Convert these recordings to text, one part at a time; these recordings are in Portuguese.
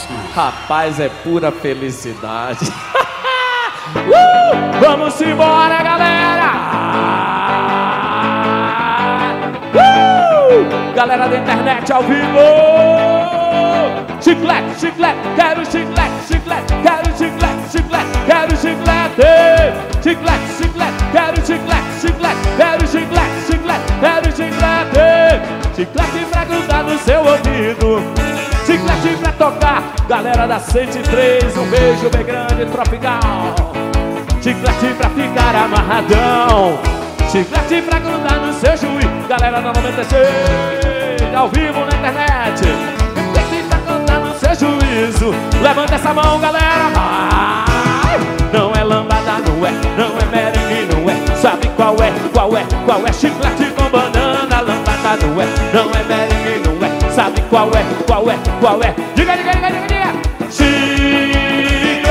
Rapaz, é pura felicidade. Vamos embora, galera! Galera da internet ao vivo! Chiclete, chiclete, quero chiclete, chiclete, quero chiclete, chiclete, quero chiclete! Chiclete, chiclete, quero chiclete, chiclete, quero chiclete, chiclete, quero chiclete! Chiclete pra grudar no seu ouvido, chiclete pra tocar. Galera da 103, um beijo bem grande, tropical. Chiclete pra ficar amarradão, chiclete pra grudar no seu juiz. Galera da 96, ao vivo na internet. Chiclete pra grudar no seu juízo. Levanta essa mão, galera. Vai. Não é lambada, não é merengue, não é. Sabe qual é, qual é, qual é? Chiclete com banana, lambada, não é merengue, não é. Sabe qual é, qual é, qual é? Diga, diga, diga, diga, diga. Chiclete.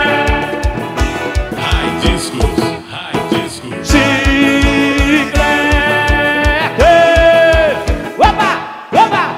High discos, high discos. Chiclete. Opa, opa.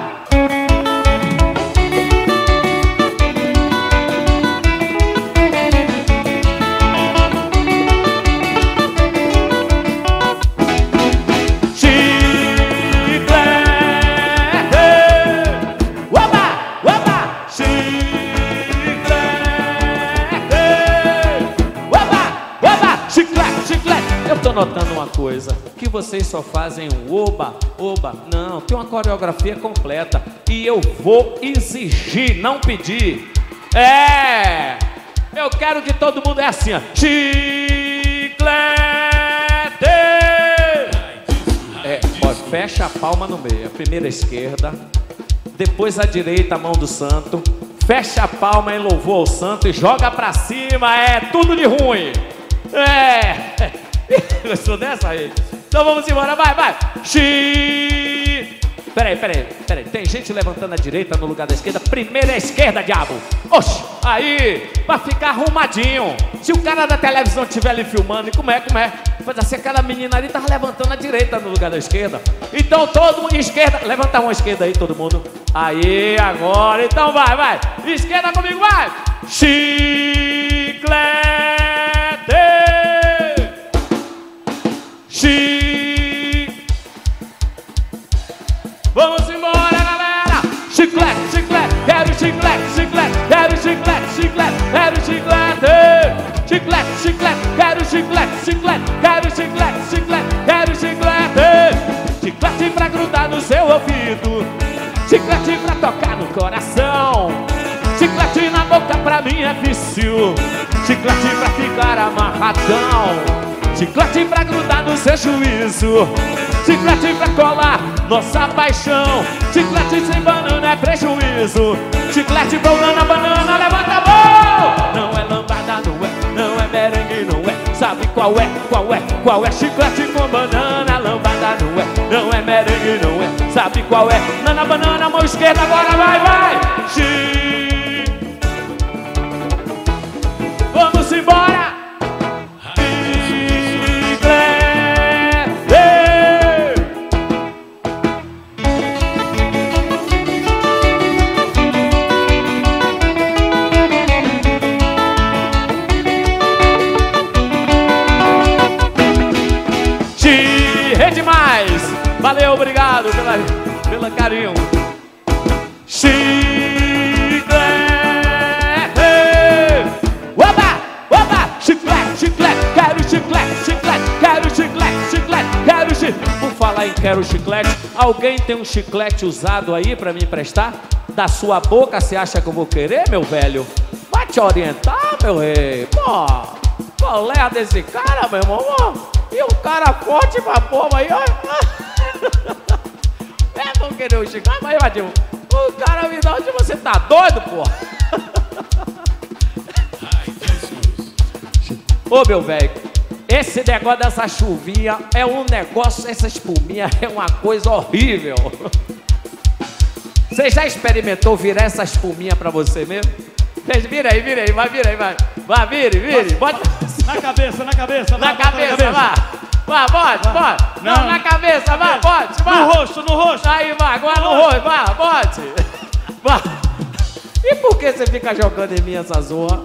Notando uma coisa, que vocês só fazem um oba, oba. Não, tem uma coreografia completa. E eu vou exigir, não pedir. Eu quero que todo mundo é assim, ó. Chiclete. Ó, fecha a palma no meio. A primeira a esquerda, depois a direita, a mão do santo. Fecha a palma em louvor ao santo e joga pra cima. É tudo de ruim. Gostou dessa aí? Então vamos embora, vai, vai. Peraí. Tem gente levantando a direita no lugar da esquerda. Primeiro é a esquerda, diabo. Oxi, aí, pra ficar arrumadinho. Se o cara da televisão estiver ali filmando, e como é? Faz assim, aquela menina ali tava levantando a direita no lugar da esquerda. Então todo mundo, esquerda, levanta a mão esquerda aí, todo mundo. Aí, agora, então vai. Esquerda comigo, vai. Chiclete. Vamos embora, galera! Chiclete, chiclete, quero chiclete, chiclete, quero chiclete, chiclete, quero chiclete! Chiclete, chiclete, quero chiclete, chiclete, quero chiclete, chiclete, quero chiclete! Chiclete pra grudar no seu ouvido, chiclete pra tocar no coração, chiclete na boca pra mim é vício, chiclete pra ficar amarradão. Chiclete pra grudar no seu juízo, chiclete pra colar nossa paixão. Chiclete sem banana é prejuízo. Chiclete banana, banana, levanta a mão. Não é lambada, não é merengue, não é. Sabe qual é, qual é, qual é? Chiclete com banana, lambada, não é merengue, não é. Sabe qual é? Banana, banana, mão esquerda, agora vai. Vamos embora. Valeu, obrigado pela carinho. Chiclete. Oba, chiclete, chiclete, quero chiclete, chiclete, quero chiclete, chiclete, quero chiclete. Por falar em quero chiclete, alguém tem um chiclete usado aí pra me emprestar? Da sua boca, você acha que eu vou querer, meu velho? Vai te orientar, meu rei. Pô, qual é a desse cara, meu irmão? E um cara forte pra porra aí, ó. Vamos querer o chiclete, mas Vadinho, o cara me dá onde você tá doido, porra? Ô, meu velho, esse negócio dessa chuvinha é um negócio, essa espuminha é uma coisa horrível. Você já experimentou virar essa espuminha pra você mesmo? Vira aí, vai, vire. Bota na cabeça, vai. Vai, bote. Não, na cabeça, vai, bote. No rosto. Aí, vai, agora no rosto, vai, bote. Vai. E por que você fica jogando em mim essa zorra?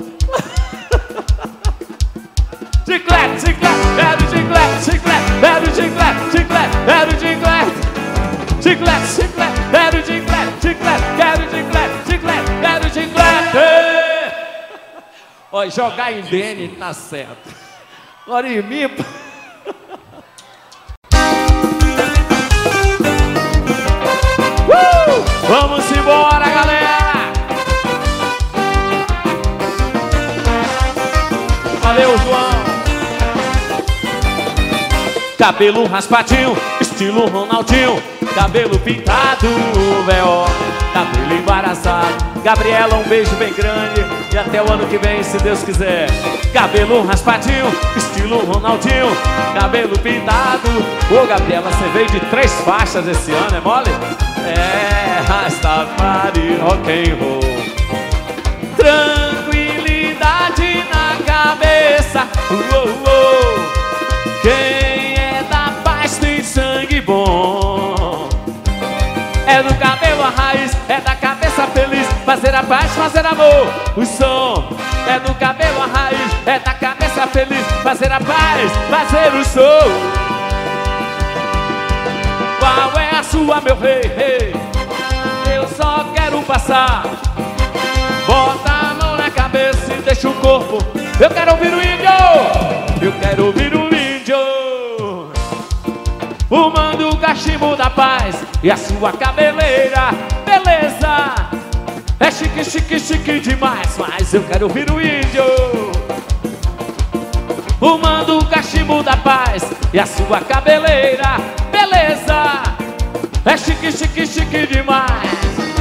Chiclete, chiclete, quero chiclete, chiclete, quero chiclete, chiclete, quero chiclete. Chiclete, chiclete, quero chiclete, chiclete, quero chiclete, chiclete, quero chiclete. Olha, jogar em Dene tá certo. Agora em mim... Vamos embora, galera! Valeu, João! Cabelo raspadinho, estilo Ronaldinho. Cabelo pintado, véu. Cabelo embaraçado. Gabriela, um beijo bem grande. E até o ano que vem, se Deus quiser. Cabelo raspadinho, estilo Ronaldinho. Cabelo pintado. Ô, Gabriela, você veio de 3 faixas esse ano, é mole? É, Rastafari, rock and roll. Tranquilidade na cabeça. Quem é da paz tem sangue bom. É do cabelo a raiz, é da cabeça feliz. Fazer a paz, fazer amor, o som. É do cabelo a raiz, é da cabeça feliz. Fazer a paz, fazer o som. Qual é a sua, meu rei? Eu só quero passar. Bota a mão na cabeça e deixa o corpo. Eu quero ouvir o índio. Eu quero ouvir o índio. Fumando o cachimbo da paz e a sua cabeleira, beleza. É chique, chique, chique demais, mas eu quero ouvir o índio. Fumando o cachimbo da paz e a sua cabeleira, beleza. É chique, chique, chique demais.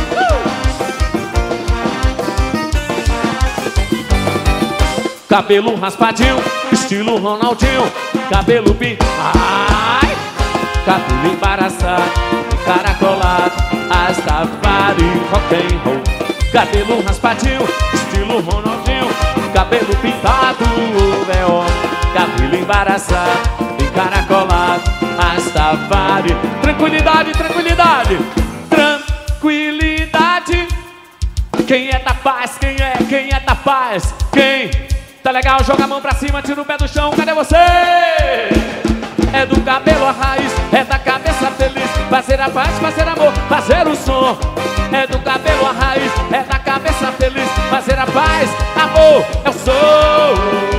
Cabelo raspadinho, estilo Ronaldinho. Cabelo ai, cabelo embaraçado, encaracolado, Rastafari, rock and roll. Cabelo raspadinho, estilo Ronaldinho. Cabelo pintado, véu. Cabelo embaraçado, encaracolado, Rastafari. Tranquilidade, tranquilidade, tranquilidade. Quem é da paz? Quem é da paz? Quem? Tá legal? Joga a mão pra cima, tira o pé do chão, cadê você? É do cabelo a raiz, é da cabeça feliz. Fazer a paz, fazer amor, fazer o som. É do cabelo a raiz, é da cabeça feliz. Fazer a paz, amor, eu sou.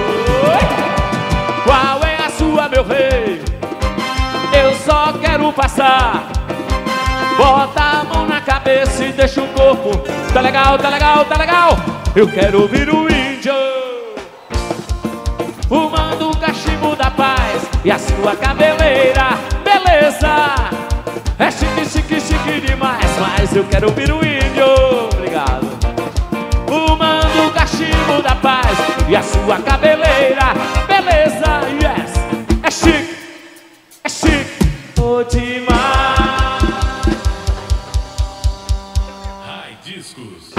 Qual é a sua, meu rei? Eu só quero passar. Bota a mão na cabeça e deixa o corpo. Tá legal, tá legal, tá legal. Eu quero ouvir o índio. Fumando o cachimbo da paz e a sua cabeleira, beleza. É chique, chique, chique demais, mas eu quero ouvir o índio. Obrigado. Fumando o cachimbo da paz e a sua cabeleira, beleza. Yes. É chique, oh, demais. High Discos.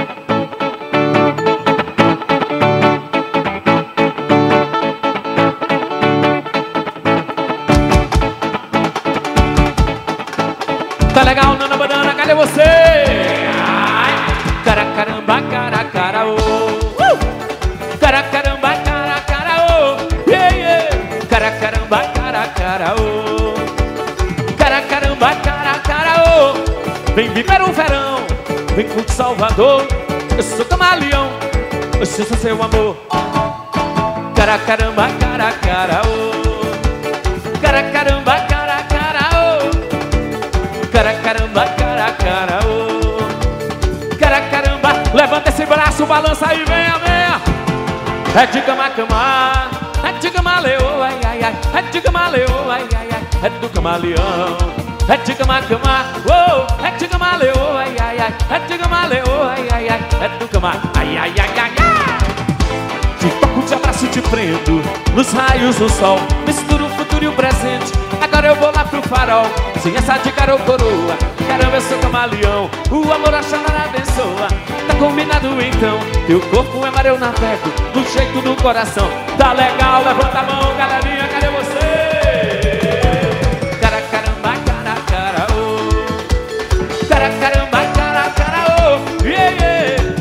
Tá legal, Nana Banana, cadê você? Ai, cara, caramba, cara, cara, oh. Cara, caramba, cara, cara, oh. Yeah, yeah. Cara, caramba, cara, cara, oh. Cara, caramba, cara, cara, oh. Vem viver o verão, vem curtir Salvador. Eu sou camaleão, eu sou seu amor. Cara, caramba, cara, cara, oh. Cara, caramba, cara, cara, oh. Cara, caramba, cara, cara, oh. Cara, caramba, levanta esse braço, balança e venha, venha. É de cama, cama, é de camaleão, ai, ai, ai. É de camaleão, ai, ai, ai. É do camaleão. É de cama, cama, oh. É de camaleão, ai, ai, ai. É de camaleão, ai, ai, ai. É do cama, ai, ai, ai, ai, ai. Te toco, te abraço, te prendo nos raios do sol. Misturo o futuro e o presente. Agora eu vou lá pro farol. Sem essa de cara ou coroa. Caramba, eu sou camaleão. O amor a chamar abençoa. Tá combinado então. Teu corpo é mareu na teco, do jeito do coração. Tá legal, levanta a mão, galerinha, cadê você? Cara, caramba, cara, cara, oh. Cara, caramba, cara, cara, oh. Yeah, yeah.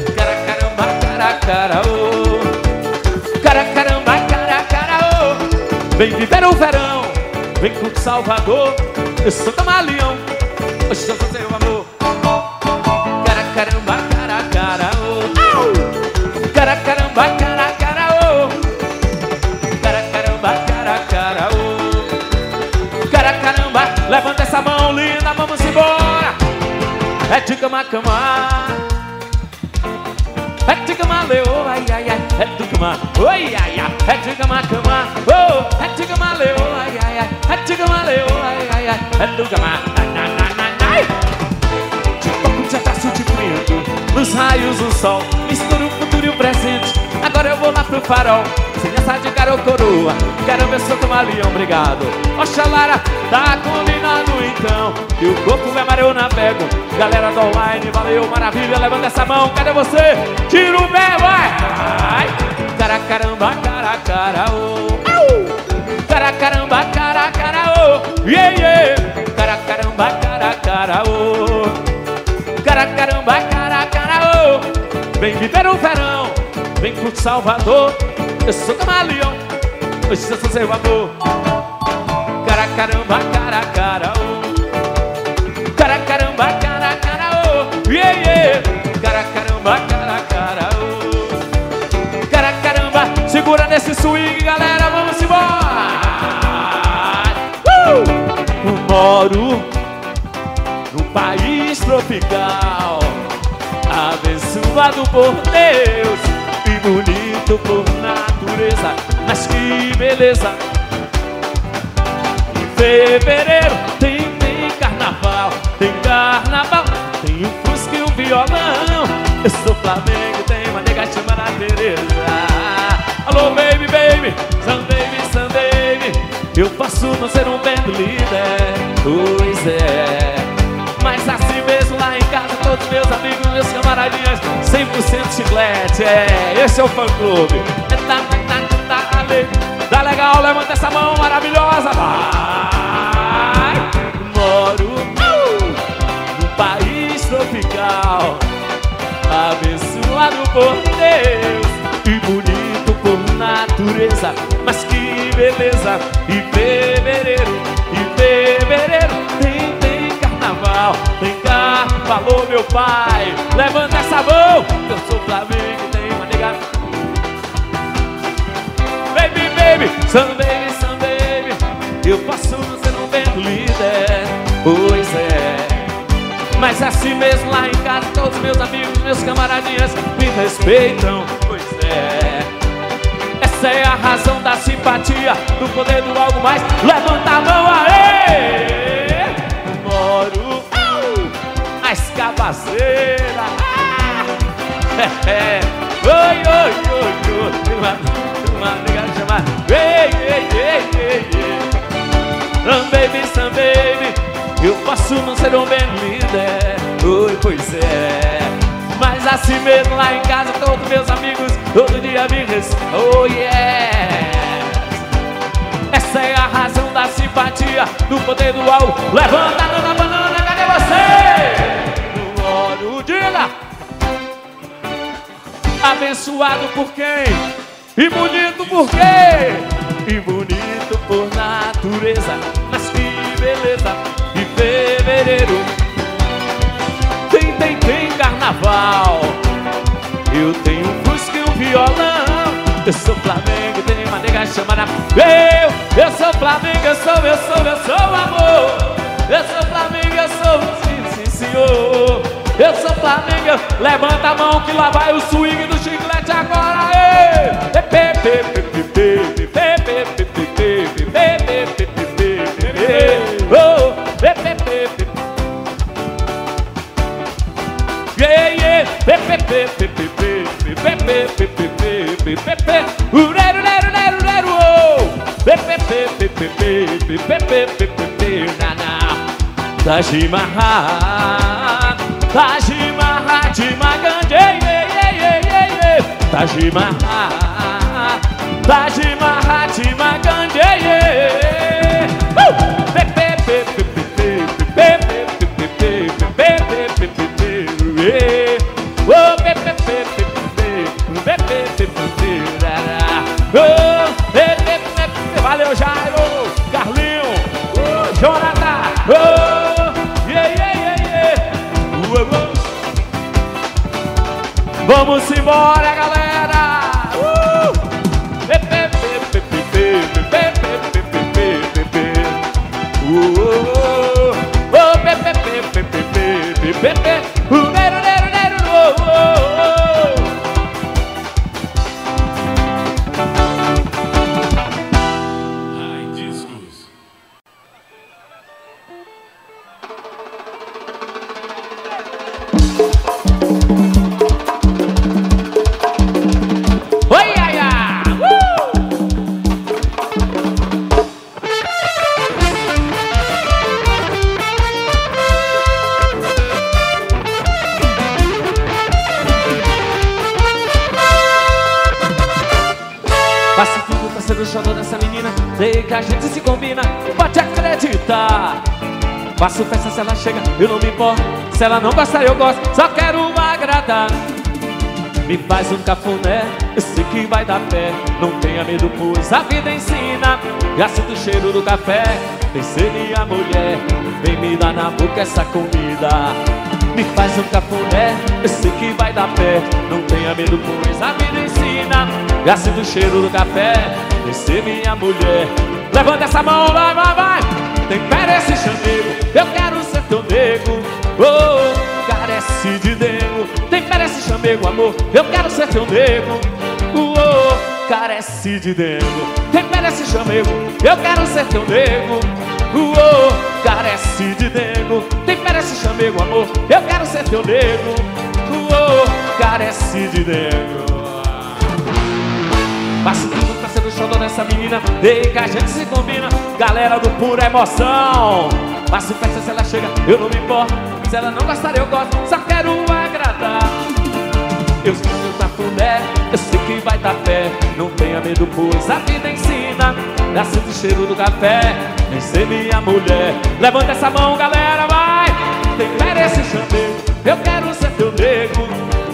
cara, oh. Cara, caramba, cara, oh. Vem viver o verão, vem com Salvador. Eu sou camaleão, hoje eu sou seu amor. Cara, caramba, cara, oh. Cara, caramba, cara, oh. Cara, caramba, cara, oh. Cara, caramba, levanta essa mão linda, vamos embora. É de cama, é de cama, leô, ai, ai, ai. É de cama, oi, ai, ai. É de cama, oh. É de cama, leô, ai, ai, ai. É de cama, leô, ai, ai, ai. É de cama, ai. De toco, de abraço, de vento, nos raios do sol, misturo o futuro e o presente. Agora eu vou lá pro farol, sem essa de cara ou coroa. Quero ver seu camaleão, obrigado. Oxalara, tá combinado então. E o corpo é mar, eu navego. Galera do online, valeu, maravilha. Levanta essa mão, cadê você? Tira o pé, vai! Cara, caramba, cara, oh. Cara, caramba, cara, oh. Yeah, yeah. Cara, caramba, cara, oh. Cara, caramba, cara, oh. Vem viver o verão, vem curtir Salvador. Eu sou camaleão, hoje eu sou seu amor. Cara, caramba, cara, oh. Cara, caramba, cara, oh. Yeah, yeah. Cara, caramba, cara, oh. Cara, caramba, segura nesse swing, galera, vamos embora. Moro num país tropical, abençoado por Deus e bonito por natureza. Mas que beleza! Em fevereiro tem carnaval, tem o fusca e o violão. Eu sou Flamengo e tem uma nega chamada Tereza. Alô, baby, some baby. Eu posso não ser um band líder, pois é, mas assim mesmo lá em casa todos meus amigos, meus camaradinhas, 100% chiclete, esse é o fã-clube. Tá legal, levanta essa mão maravilhosa, vai! Moro num país tropical, abençoado por Deus e bonito por natureza. Mas que beleza! E fevereiro tem carnaval, tem carnaval, meu pai. Levanta essa mão, eu sou Flamengo e tem uma nega. Baby, some baby. Eu posso não ser um band líder, pois é, mas assim mesmo lá em casa todos meus amigos, meus camaradinhas me respeitam, pois é. Essa é a razão da simpatia, do poder do algo mais. Levanta a mão, aê! Moro na escabaceira. Oi. Tem uma nega chamada Some baby. Eu posso não ser um band líder, oi, pois é, mas assim mesmo lá em casa todos meus amigos todo dia me respeitam, oh yeah. Essa é a razão da simpatia, do poder do algo. Levanta a dona banana, cadê você? No ouro, diga! Abençoado por quem? E bonito por quê? E bonito por natureza. Mas que beleza! E fevereiro tem carnaval. Eu tenho um fusca e um violão. Eu sou Flamengo e tenho uma nega chamada. Eu sou Flamengo, eu sou amor. Eu sou Flamengo, eu sou sim, senhor. Eu sou Flamengo, levanta a mão que lá vai o swing do chiclete agora. Taj Mahal, Taj Mahal, Taj Mahal, Taj Mahal, Taj Mahal, Vamos embora, galera! High Discos. Oi, ai, ai! Faço tudo pra ser o xodó dessa menina. Sei que a gente se combina, pode acreditar. Faço festa se ela chega, eu não me importo. Se ela não gostar eu gosto, só quero agradar. Me faz um cafuné, eu sei que vai dar pé. Não tenha medo, pois a vida ensina. Já sinto o cheiro do café, pensei minha mulher. Vem me dar na boca essa comida. Me faz um cafuné, eu sei que vai dar pé. Não tenha medo, pois a vida ensina. Já sinto o cheiro do café, pensei minha mulher. Levanta essa mão, vai, vai, vai. Tempera esse chamego, eu quero ser teu nego. Oh, carece de nego. Tempera esse chamego, amor, eu quero ser teu nego. Oh, carece de nego. Tempera esse chamego, eu quero ser teu nego. Oh, carece de nego. Tempera esse chamego, amor, eu quero ser teu nego. Oh, carece de nego. Faço tudo pra ser o xodó dessa menina. Ei, que a gente se combina, galera do pura emoção. Faço festa se ela chega, eu não me importo. Se ela não gostar eu gosto, só quero agradar. Eu sinto o cafuné, eu sei que vai dar pé. Não tenha medo, pois a vida ensina. Já sinto o cheiro do café, nem ser minha mulher. Levanta essa mão, galera, vai. Tempera esse chamego, eu quero ser teu nego.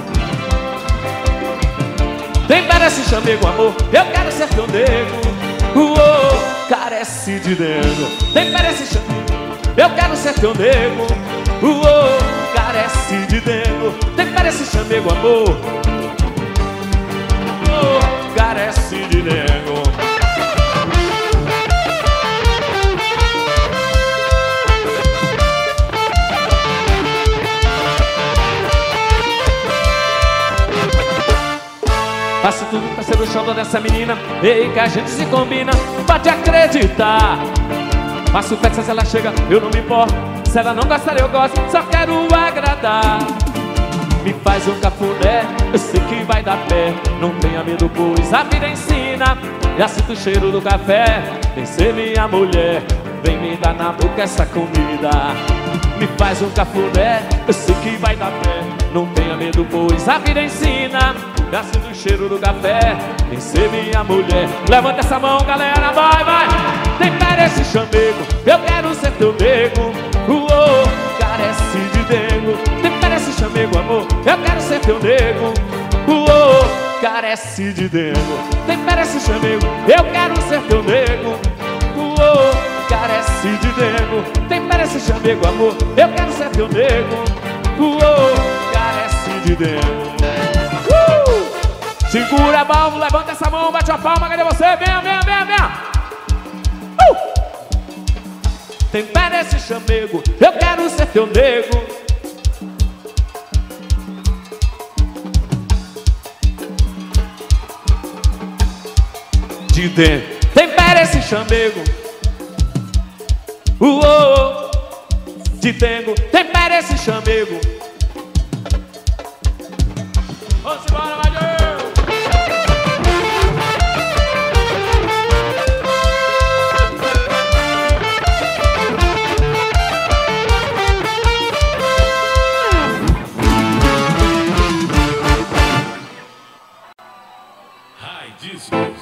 Tempera esse chamego, amor, eu quero ser teu nego. Oh, carece de nego. Tempera esse chamego, eu quero ser teu nego. Oh, carece de nego. Tempera esse chamego, amor. Oh, carece de nego. Faço tudo pra ser o xodó dessa menina. Ei, que a gente se combina, pode acreditar. Faço festa se ela chega, eu não me importo. Se ela não gostar eu gosto, só quero agradar. Me faz um cafuné, eu sei que vai dar pé. Não tenha medo, pois a vida ensina. Já sinto o cheiro do café, vem ser minha mulher. Vem me dar na boca essa comida. Me faz um cafuné, eu sei que vai dar pé. Não tenha medo, pois a vida ensina. Já sinto o cheiro do café, vem ser minha mulher. Levanta essa mão, galera, vai, vai. Tempera esse chamego, eu quero ser teu nego. Oh, carece de nego. Tempera esse chamego, amor, eu quero ser teu nego. Oh, carece de nego. Tempera esse chamego, eu quero ser teu nego. Oh, carece de nego. Tempera esse chamego, amor, eu quero ser teu nego. Oh, carece de nego. Segura a mão, levanta essa mão, bate a palma, cadê você? Venha, venha, venha, venha. Tempera esse chamego, eu quero ser teu nego. De dentro, tempera esse chamego. De dentro, tempera esse chamego. Vamos embora, Matheus! High Discos.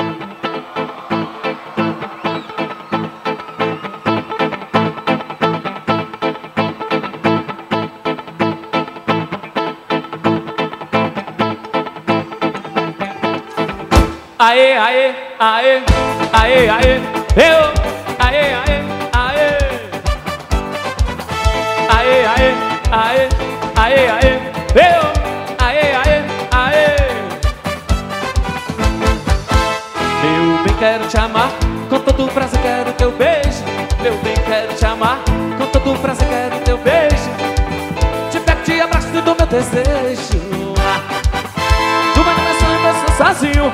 Aê, aê, aê, aê, aê, eu, aê, aê, aê. Aê, aê, aê, aê, aê, eu, aê, aê, quero te amar, com todo o prazer quero teu beijo. Meu bem, quero te amar, com todo o prazer quero teu beijo. Te pego, te abraço do meu desejo. Tu vai na minha sonho, eu sou sozinho.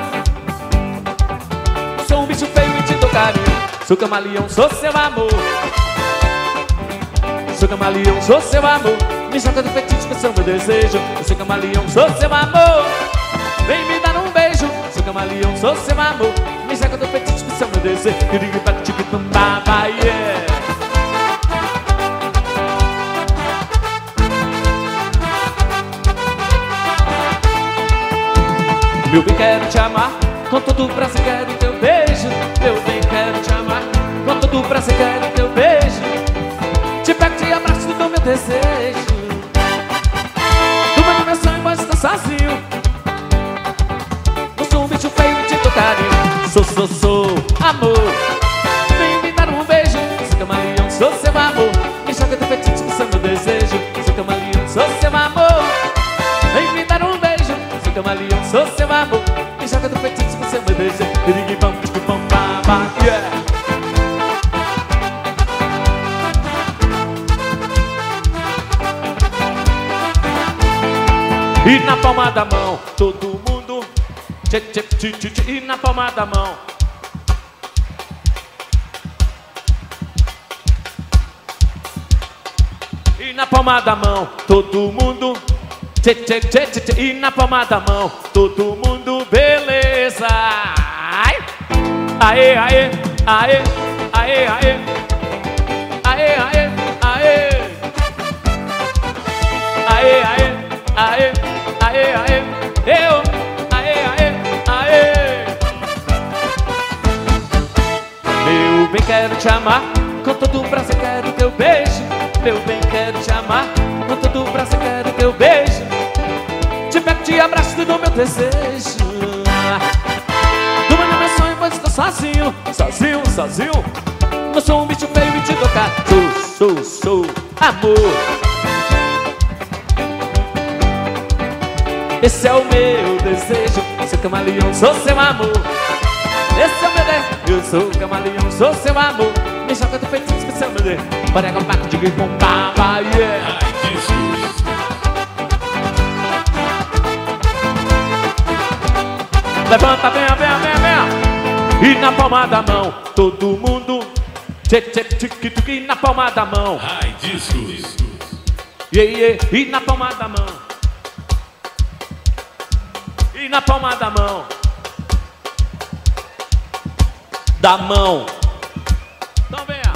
Sou um bicho feio e te dou carinho. Sou camaleão, sou seu amor. Sou camaleão, sou seu amor. Me joga do fetiche, que sou meu desejo. Eu sou camaleão, sou seu amor. Vem me dar um beijo. Sou camaleão, sou seu amor. Me joga do fetiche, que sou meu desejo. Yeah. Meu bem, quero te amar, com todo o prazer quero teu beijo. Meu bem, quero te amar, com todo o prazer quero teu beijo. Te pego, te abraço do meu desejo. Tu vai no meu sonho, mas estou sozinho. Não sou um bicho feio e te dou carinho. Sou amor. Vem me dar um beijo. Sou camaleão, sou seu amor. Me joga do fetiche, que sou meu desejo. Sou camaleão, sou seu amor. Vem me dar um beijo. Sou camaleão, sou seu amor. Me joga do fetiche, que sou meu desejo. Yeah. E na palma da mão, todo mundo. E na palma da mão. E na palma da mão, todo mundo. E na palma da mão, todo mundo, beleza. Aê, aê, aê, aê, aê. Aê, aê, aê. Aê, aê, aê, aê, aê. Eu, aê, aê, aê. Meu bem, quero te amar, com todo o prazer quero teu beijo. Meu bem, quero te amar, com todo o prazer quero teu beijo. Te pego, te abraço do meu desejo. Tu vai no meu sonho, pois estou sozinho. Sozinho, sozinho. Não sou um bicho feio e te tocar. Sou amor. Esse é o meu desejo. Sou camaleão, sou seu amor. Esse é o meu desejo. Eu sou camaleão, sou seu amor. Me joga do feitiço, que seu meu desejo. Bora com o paco de grifo, baba, yeah. Levanta, venha, venha, venha, venha. E na palma da mão, todo mundo. E na palma da mão. Ai, discos. Yeah. E na palma da mão. E na palma da mão. Da mão. Então venha.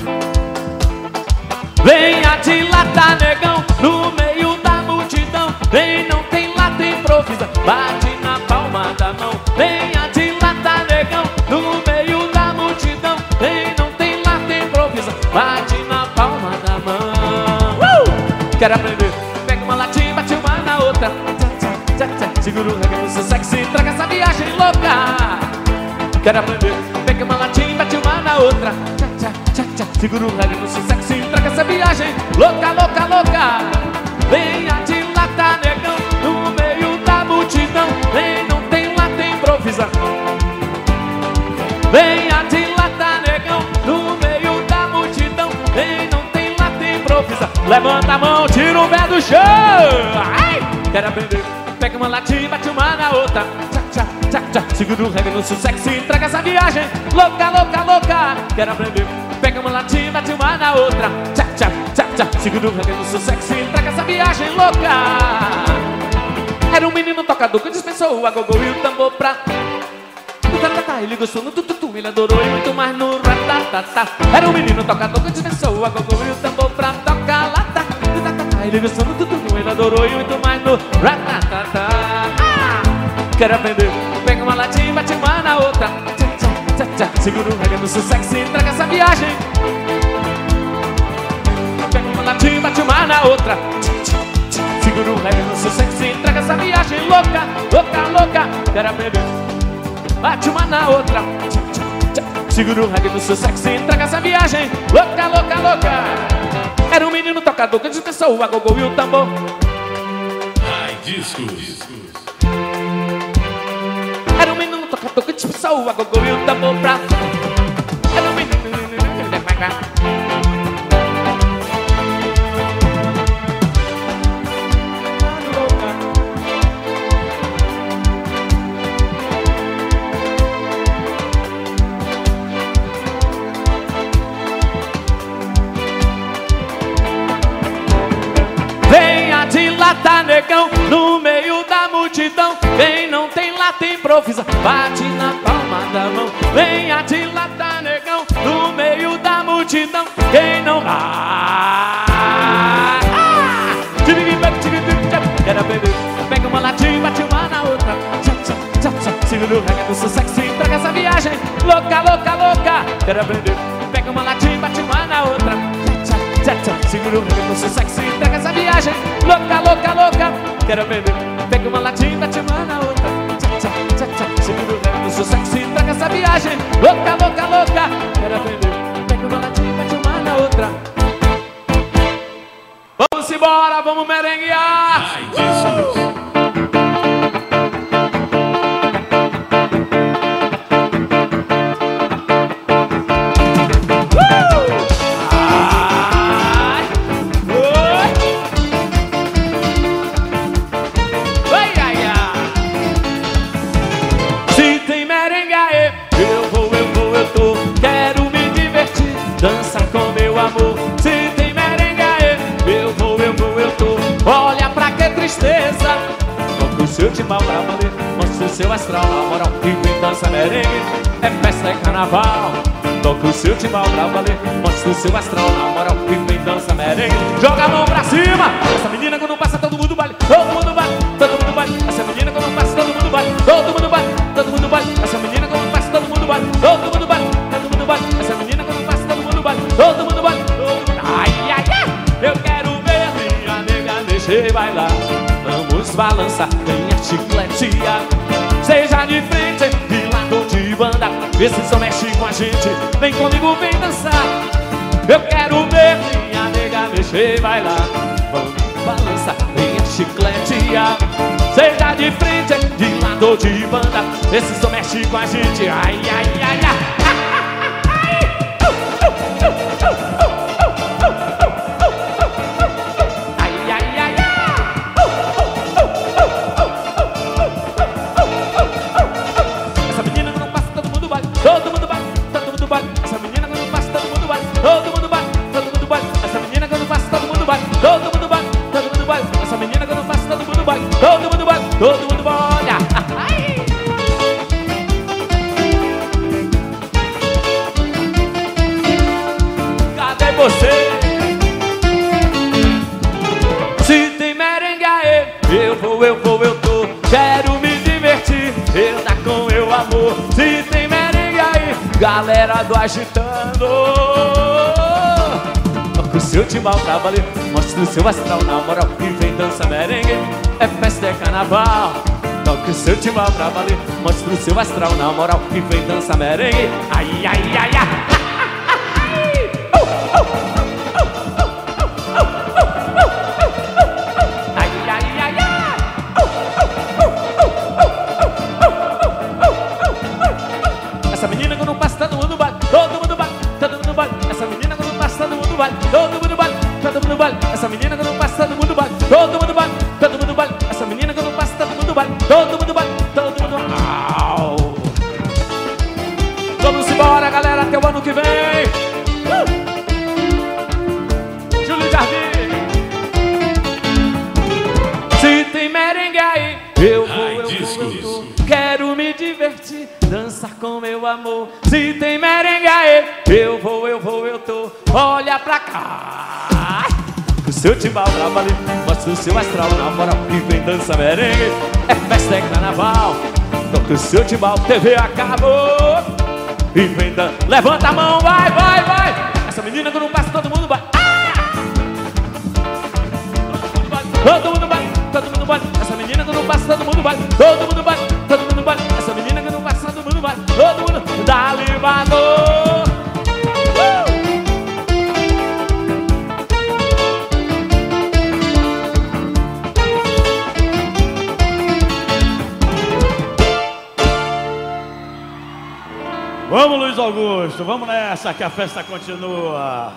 Venha dilatar, negão, no meio da multidão. Vem, não tem lata, improvisa. Bate na palma da mão. Venha dilatar, negão, no meio da multidão. Vem, não tem lata, improvisa. Bate na palma da mão. Quero aprender. Pega uma latinha, bate uma na outra. Segura o reggae no seu sexy, traga essa viagem louca. Quero aprender. Pega uma latinha, bate uma na outra. Segura o reggae no seu sexy, traga essa viagem louca, louca, louca. Venha dilatar, negão, no meio da multidão. Vem, não tem lata, improvisa. Venha dilatar, negão, no meio da multidão. Vem, não tem lata, improvisa. Levanta a mão, tira o pé do chão. Ai! Quero aprender. Pega uma latinha, bate uma na outra. Segura o reggae no seu sexy, traga essa viagem louca, louca, louca. Quero aprender. Pega uma latinha, bate uma na outra. Segura o reggae no seu sexy, traga essa viagem louca. Era um menino tocador que dispensou o agogô e o tambor pra tatatá. Ele gostou no tututu, ele adorou e muito mais no ratatata. Era um menino tocador que dispensou o agogô e o tambor pra tocar lata. Ele gostou no tututu, ele adorou e muito mais no ratatata. Quero aprender. Pega uma latinha, bate uma na outra. Segura o reggae no seu sexy, traga essa viagem. Pega uma latinha, bate uma na outra. Segura o reggae no seu sexy, traga essa viagem louca, louca, louca. Quero aprender. Bate uma na outra. Segura o reggae no seu sexy, traga essa viagem louca, louca, louca. Era um menino tocador que dispensou o agogô e o tambor. Ai, discos. toca tipo sou a gogo e o tambor pra. Venha dilatar, negão, no meio da multidão. Quem não tem lata improvisa, bate na palma da mão. Venha dilatar, negão, no meio da multidão. Quem não pega uma latinha e bate uma na outra. Segura o reggae do seu sexo e entrega essa viagem. Louca, louca, louca. Quero aprender. Pega uma latinha e bate uma na outra. Segura o reggae do seu sexo e entrega essa viagem. Louca, louca, louca. Quero aprender. Pega uma latinha e bate uma na outra. Segura o reggae do seu sexo e entrega essa viagem. Louca, louca, louca. Quero aprender. Pega uma latinha e bate uma na outra. Vamos embora, vamos merenguear. High Discos. Dança com meu amor. Se tem merengue aí, eu vou, eu tô. Olha pra que tristeza. Toca o seu timbal pra valer. Mostra o seu astral na moral. E vem dança merengue. É festa, é carnaval. Toca o seu timbal pra valer. Mostra o seu astral na moral. E vem dança merengue. Joga a mão pra cima. Essa menina quando passa todo mundo baile. Todo mundo baile, todo mundo baile. Essa menina quando passa todo mundo baile. Todo mundo baile, todo mundo baile. Essa menina quando passa todo mundo baile. Todo mundo baile, todo mundo baile. Essa menina quando passa todo mundo baile. Todo mundo baile, todo mundo. Ai, ai, ai. Eu quero ver minha nega mexer e bailar. Vamos balançar, ganha chicletia. Seja de frente, de lado de banda. Vê se só mexe com a gente. Vem comigo, vem dançar. Eu quero ver minha nega mexer e bailar. Vamos balançar, ganha chicletia. Seja de frente, de lado de banda. Vê se só mexe com a gente. Ai, ai, ai, ai. Todo mundo vai, todo mundo vai. Essa menina quando passa, todo mundo vai. Todo mundo vai, todo mundo vai. Essa menina quando passa, todo mundo vai. Todo mundo vai, todo mundo vai. Essa menina quando passa, todo mundo vai. Todo mundo vai, todo mundo vai. Olha. Cadê você? Se tem merengue aí, eu vou, eu tô. Quero me divertir, eu dar com meu amor. Se tem merengue aí, galera do agitando. Toca o seu timbal pra valer. Mostra o seu astral na moral. E vem dança merengue. É festa, é carnaval. Toca o seu timbal pra valer. Mostra o seu astral na moral. E vem dança merengue. Ai, ai, ai, ai. Essa menina quando passa todo mundo vai. Todo mundo vai, todo mundo vai. Essa menina quando passa todo mundo vai. Todo mundo vai, todo mundo vai. Essa menina quando passa todo mundo vai. Todo mundo vai, todo mundo vai. Essa menina quando passa todo mundo vai. Todo mundo vai, todo mundo vai. Au. Vamos embora, galera, até o ano que vem. Júlio Jardim. Se tem merengue aí, eu vou, eu tô. Quero me divertir, dançar com meu amor. Se tem merengue aí, eu vou, eu tô. Olha pra cá. O seu timbal pra valer. Mostra o seu astral na moral. E vem dança merengue. É festa, é carnaval. Toca o seu timbal, TV acabou. E vem dança. Levanta a mão, vai, vai, vai. Essa menina quando passa todo mundo vai. Todo mundo vai, todo mundo vai. Essa menina quando passa todo mundo vai. Todo mundo vai, todo mundo vai. Essa menina quando passa todo mundo vai. Todo mundo dá livador. Carlos Augusto, vamos nessa que a festa continua.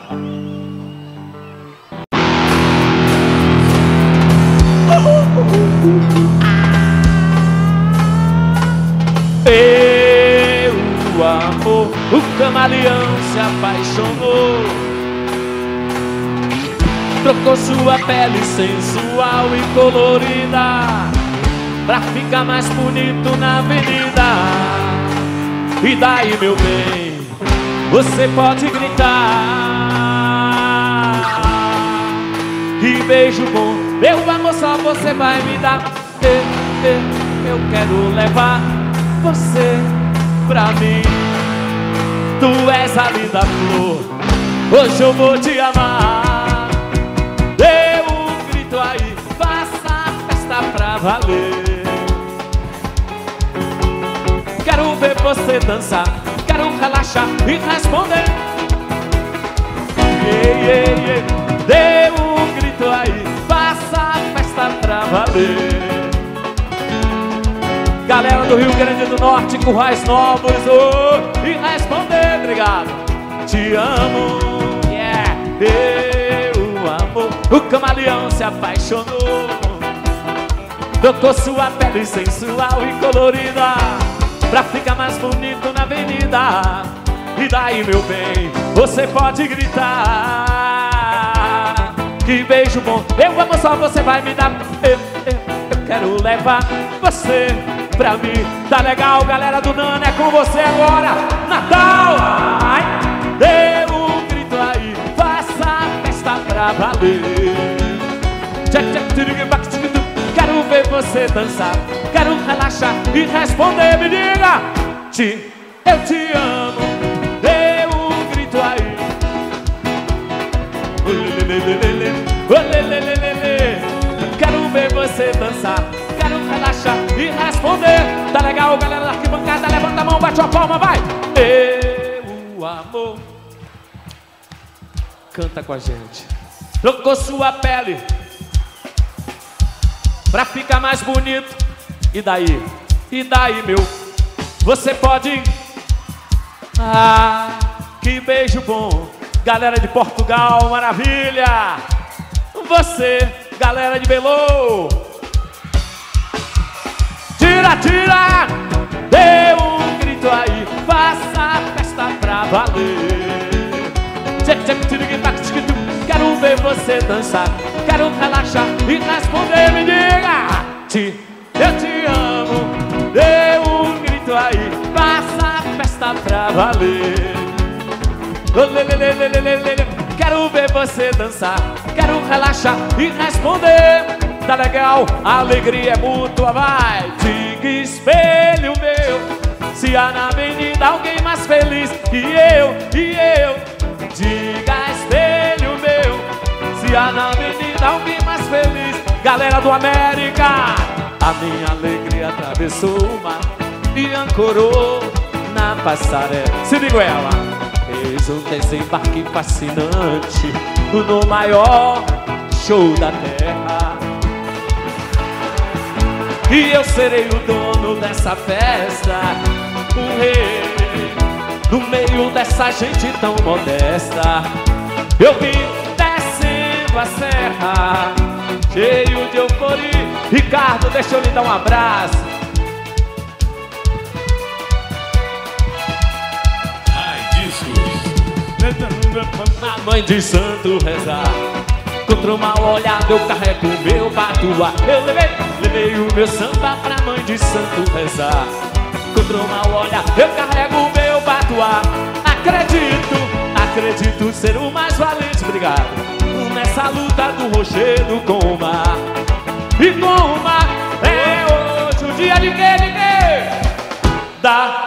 O amor, o camaleão se apaixonou, trocou sua pele sensual e colorida pra ficar mais bonito na avenida. E daí, meu bem, você pode gritar: que beijo bom, meu amor, só você vai me dar. Eu quero levar você pra mim. Tu és a linda flor, hoje eu vou te amar. Dê um grito aí, faça a festa pra valer. Quero ver você dançar, quero relaxar e responder. Dê um grito aí, faça a festa pra valer. Galera do Rio Grande do Norte, Currais Novos, oh, e responder, obrigado. Te amo, yeah. Meu amor, o camaleão se apaixonou, trocou sua pele sensual e colorida pra ficar mais bonito na avenida. E daí, meu bem, você pode gritar: que beijo bom, meu amor, só você vai me dar. Eu quero levar você pra mim. Tá legal, galera do Nana, é com você agora. Natal! Ai, dê um grito aí, faça a festa pra valer. Quero ver você dançar, quero relaxar e responder. Me diga: eu te amo. Dê um grito aí. Quero ver você dançar, quero relaxar e responder. Tá legal, galera da arquibancada, levanta a mão, bate a palma, vai. Meu amor, canta com a gente. Trocou sua pele pra ficar mais bonito. E daí? E daí, meu? Você pode... Ah, que beijo bom. Galera de Portugal, maravilha. Você, galera de Belô, tira, tira. Dê um grito aí, faça a festa pra valer. Quero ver você dançar, quero relaxar e responder. Me diga: eu te amo. Dê um grito aí, faça a festa pra valer. Quero ver você dançar, quero relaxar e responder. Tá legal, a alegria é mútua, vai. Diga, espelho meu, se há na avenida alguém mais feliz que eu, e eu. Diga, espelho meu, se há na avenida alguém mais feliz. Galera do América, a minha alegria atravessou o mar e ancorou na passarela. Se digo ela, fez um desembarque fascinante no maior show da terra. E eu serei o dono dessa festa, o rei, no meio dessa gente tão modesta. Eu vim descendo a serra, cheio de euforia. Ricardo, deixa eu lhe dar um abraço. A mãe de santo rezar, contra o mal olhado eu carrego o meu batuá. Eu levei o meu samba pra mãe de santo rezar, contra o mal olhado eu carrego o meu batuá. Acredito ser o mais valente, obrigado, nessa luta do rochedo com o mar. E com o mar é hoje o dia de quê? De quê? Da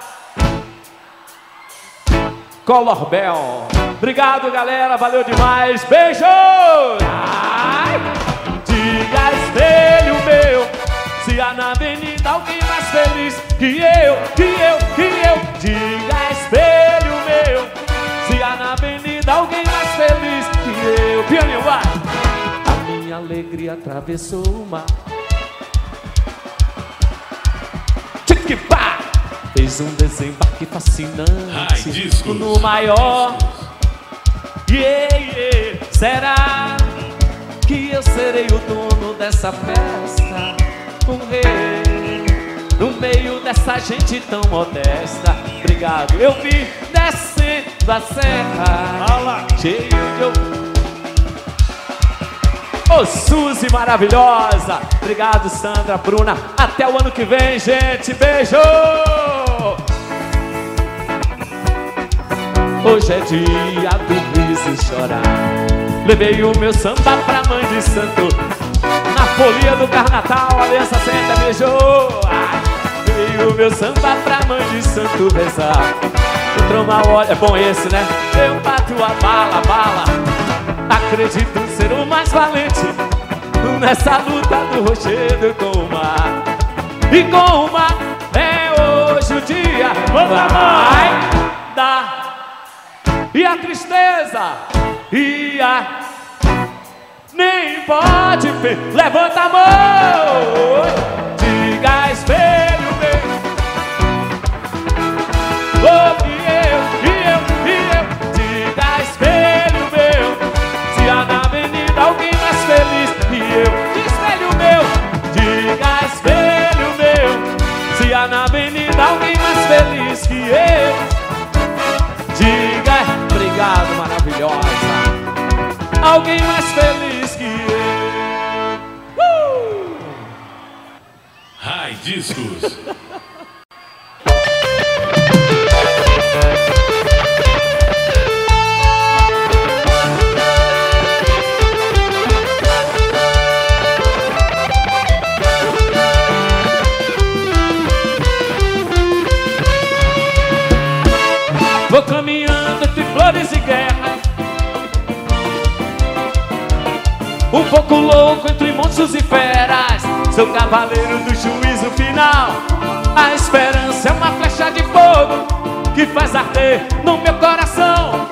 Color Bell. Obrigado, galera, valeu demais, beijos! Ai, diga, espelho meu, se há na avenida alguém mais feliz que eu, que eu, que eu. Diga, espelho meu, se há na avenida alguém mais feliz que eu. Pianinho, vai! A minha alegria atravessou o mar, tique-pá, fez mais um desembarque fascinante Discos. no maior. Será que eu serei o dono dessa festa? Um rei no meio dessa gente tão modesta. Obrigado. Eu vi descendo a serra, cheio de... Ô, Suzy maravilhosa. Obrigado, Sandra, Bruna. Até o ano que vem, gente. Beijo! Hoje é dia do riso e chorar. Levei o meu samba pra mãe de santo. Na folia do Carnatal, a Aliança Senta beijou. Levei o meu samba pra mãe de santo rezar. O troma olha, é bom esse, né? Eu bato a bala. Acredito ser o mais valente nessa luta do rochedo com o mar. E com o mar é hoje o dia. Vai dar. E a tristeza nem pode ver. Levanta a mão. Diga espelho meu. Oh, e eu. Diga espelho meu. Se há na avenida alguém mais feliz que eu. Espelho meu. Diga espelho meu. Se há na avenida alguém mais feliz que eu. Diga, obrigado, maravilhosa. Alguém mais feliz que eu. Rai Discos. Vou caminhando entre flores e guerra, um pouco louco entre monstros e feras. Sou cavaleiro do juízo final. A esperança é uma flecha de fogo que faz arder no meu coração.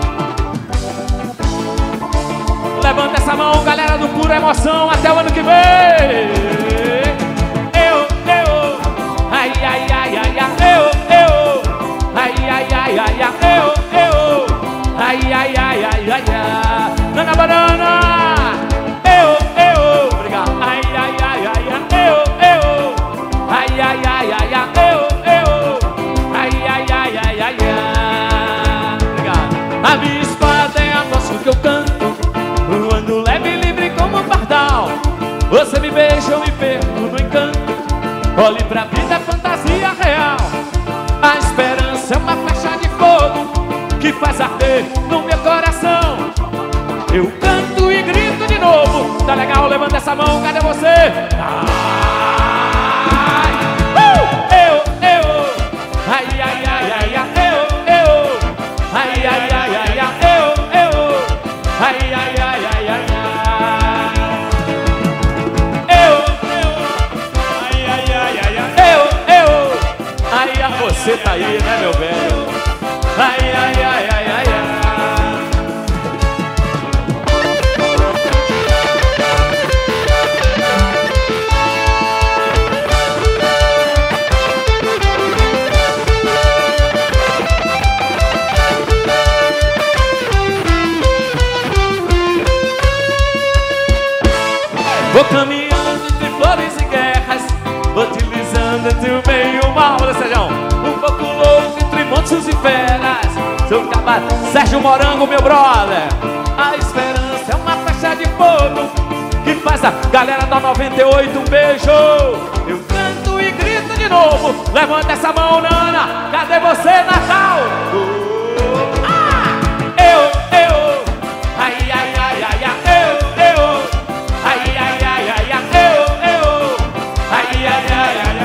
Levanta essa mão, galera do Pura Emoção. Até o ano que vem. Eu, ai, ai, ai, ai, ai, eu. Ai, ai, ai, ai, ai, eu. Ai, ai, ai, ai, ai, ai. Nana Banana. Eu. Obrigado. Ai, ai, ai, ai, ai, eu. Ai, ai, ai, ai, ai, eu. Ai, ai, ai, ai, ai, ai. Obrigado. A minha espada é a voz que eu canto, voando leve e livre como um pardal. Você me beija, eu me perco no encanto. Olhe pra vida, fantasia real. A esperança é uma flecha de fogo que faz arder no meu coração. Eu canto e grito de novo. Tá legal? Levanta essa mão, cadê você? Ai, eu. Ai, ai, ai, ai, ai, eu. Ai, ai, ai, ai, ai, eu. Ai, ai, ai, ai, ai, eu. Ai, ai, ai, ai, ai, eu. Ai, você tá aí, né, meu velho? Ai, ai, ai, ai, ai, ai. Vou caminhando entre flores e guerras, utilizando entre o bem e o mal. Sejam um pouco louco entre monstros e feras. Sou capaz, Sérgio Morango, meu brother. A esperança é uma flecha de fogo que faz a galera da 98 um beijo. Eu canto e grito de novo. Levanta essa mão, Nana. Cadê você, Natal? Eu. Ai, ai, ai, ai, ai, eu. Ai, ai, ai, ai, ai, eu. Ai, ai, ai, ai, ai,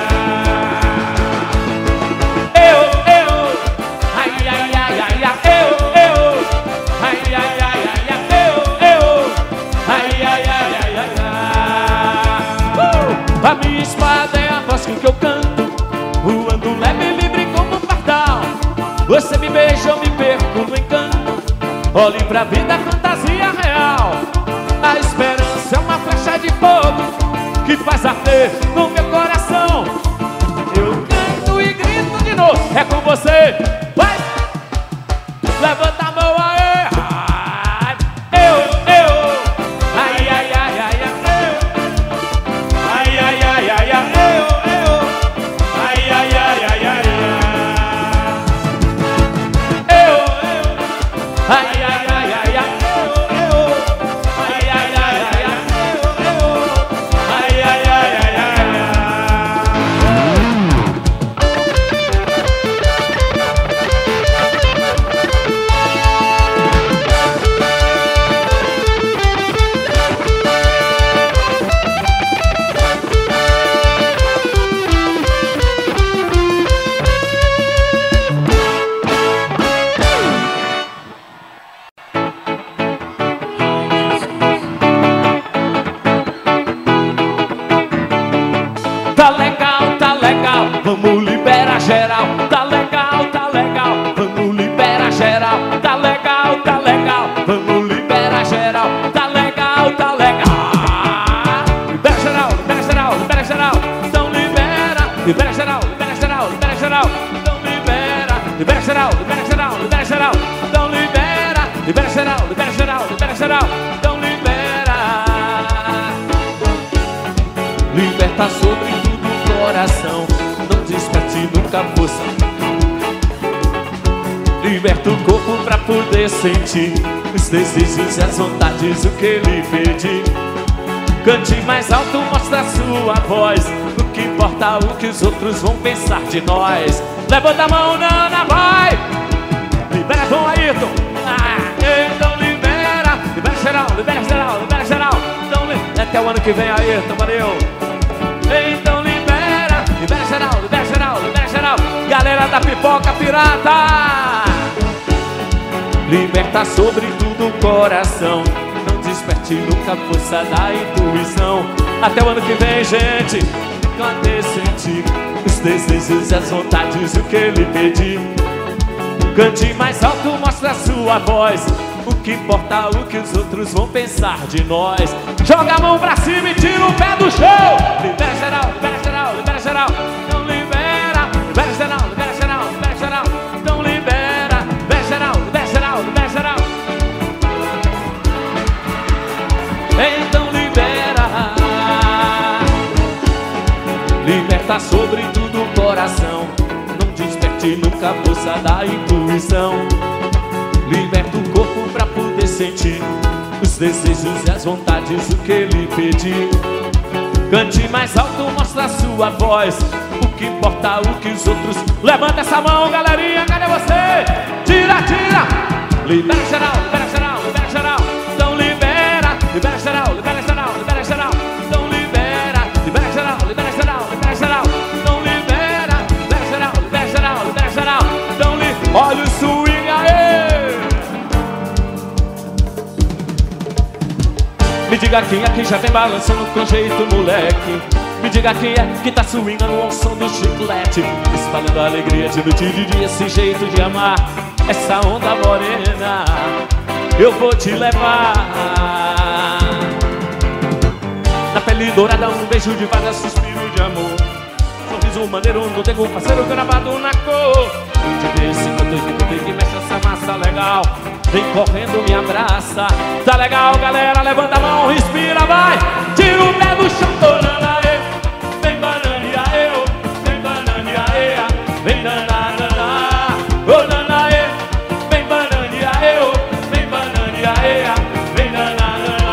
eu. Ai, ai, ai, ai, ai, eu. Ai, ai, ai, ai, ai, eu. Ai, ai, ai, ai, ai. A minha espada é a voz com que eu canto, voando leve e livre como um pardal. Você me beija, eu me perco no encanto. Olhe pra vida, fantasia real. A esperança é uma flecha de fogo que faz arder no meu coração. Eu canto e grito Tá legal, tá legal, vamos liberar geral. Tá legal, vamos liberar geral. Tá legal, vamos liberar geral. Tá legal, libera geral, libera geral, libera geral. Então libera, libera geral, libera geral, libera geral. Então libera, libera geral, libera geral, libera geral. Então libera, libera geral, libera geral, libera geral. Então libera. Liberta sobre tudo o coração, não desperte nunca a força. Liberta o corpo pra poder sentir os desejos e as vontades, o que ele pedir. Cante mais alto, mostra a sua voz. O que importa o que os outros vão pensar de nós. Levanta a mão, Nana, vai! Libera Tom Ayrton. Então libera, libera geral, libera geral, libera geral. Então até o ano que vem, Ayrton, valeu. Então libera, libera geral, libera geral, libera geral. Galera da Pipoca Pirata, liberta sobre tudo o coração, não desperte nunca a força da intuição. Até o ano que vem, gente, até sentir os desejos e as vontades, o que ele pedir. Cante mais alto, mostra a sua voz. O que importa o que os outros vão pensar de nós. Joga a mão pra cima e tira o pé do chão. Libera geral, libera geral, libera geral. Então libera, libera geral, libera geral, libera geral. Então libera, libera geral, libera geral, libera geral. Então libera. Liberta sobre tudo o coração, não desperte nunca a força da intuição. Liberta o corpo pra poder sentir os desejos e as vontades, o que ele pedir. Cante mais alto, mostra a sua voz. O que importa o que os outros. Levanta essa mão, galerinha, cadê você? Tira, tira. Libera geral, libera geral, libera geral. Então libera, libera geral, libera geral, libera geral. Então libera, libera geral, libera geral, libera geral. Então libera, libera geral, libera geral, libera geral. Então olha o swing aí. Me diga quem é que já vem balançando com jeito, moleque. Me diga quem é que tá swingando ao som do chiclete, espalhando a alegria de noite e de dia, esse jeito de amar. Essa onda morena, eu vou te levar. Na pele dourada, um beijo de vaga, suspiro de amor. Sorriso maneiro, não tem um parceiro gravado na cor. De vez em quando que mexe essa massa legal. Vem correndo, me abraça. Tá legal, galera, levanta a mão, respira, vai. Tira o pé do chão, oh, nanaê. Vem bananear eu, vem bananear eu. Vem nananana, oh nanaê. Vem bananear eu, vem bananear eu. Vem nananana.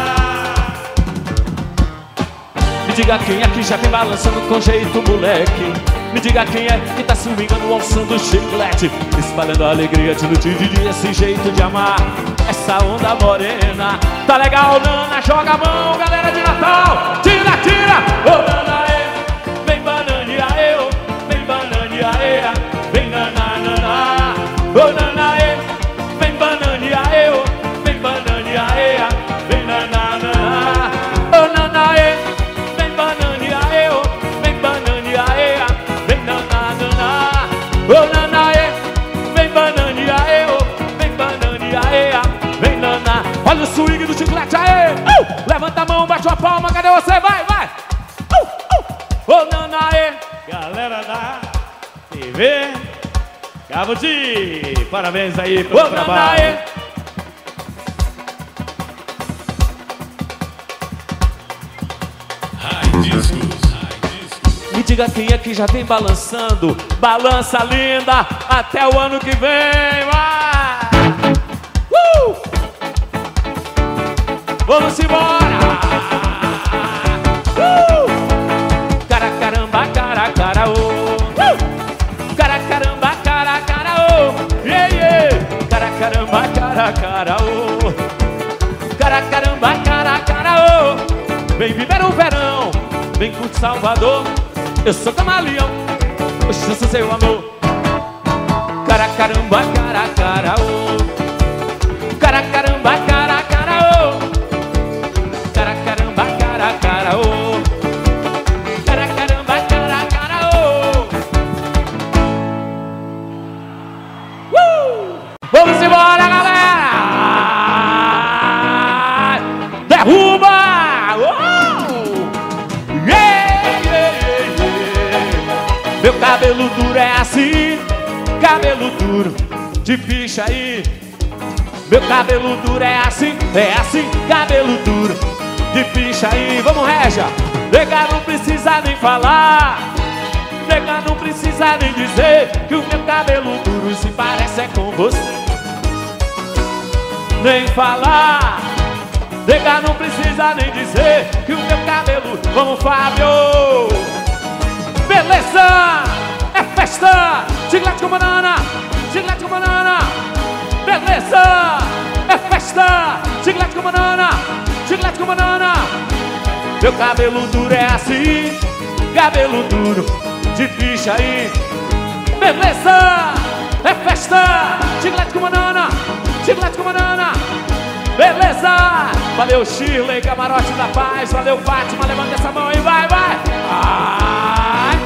Me diga quem é que já vem balançando com jeito, moleque. Me diga quem é que tá swingando ao som do chiclete, espalhando a alegria de noite e de dia, esse jeito de amar. Essa onda morena, tá legal, Nana, joga a mão, galera de Natal. Tira, tira, ô nanaê. Vem bananear eu, vem bananear eu. Vem nananana, ô nanaê. Vem bananear eu, vem bananear eu. Vem nananana, ô nanaê. Vem bananear eu, vem bananear eu. Vem nananana, ô nanaê. Vem bananear eu, vem bananear eu. Vem naná, olha o swing do chiclete aí. Levanta a mão, bate uma palma, cadê você? Vai, vai. Ô nanaê. Galera da TV Cabo de parabéns aí pelo trabalho. Nanaê. High Discos. Me diga quem é que já vem balançando. Balança linda, até o ano que vem, vai! Vamos embora! Cara, caramba, cara, cara, oh! Cara, caramba, cara, cara, oh! Yeah, yeah! Cara, caramba, cara, cara, oh! Cara, caramba, cara, cara, oh! Vem viver o verão, vem curtir Salvador. Eu sou camaleão, hoje eu sou seu amor. Cara, caramba, cara, cara, oh! Cara, caramba, cara, cara, oh! Cara, caramba, cara, cara, oh! Cara, caramba. cabelo duro é assim, cabelo duro de picha aí. Meu cabelo duro é assim, cabelo duro de picha aí. Vamos, Régia. Nega, não precisa nem falar, nega, não precisa nem dizer que o meu cabelo duro se parece é com você. Nem falar, nega, não precisa nem dizer que o meu cabelo... Vamos, Fábio! Beleza! É festa! Chiclete com banana! Chiclete com banana! Beleza! É festa! Chiclete com banana! Chiclete com banana! Meu cabelo duro é assim, cabelo duro de picha aí. Beleza! É festa! Chiclete com banana! Chiclete com banana! Beleza! Valeu, Shirley, Camarote da Paz. Valeu, Fátima, levanta essa mão aí, vai, vai! Ai!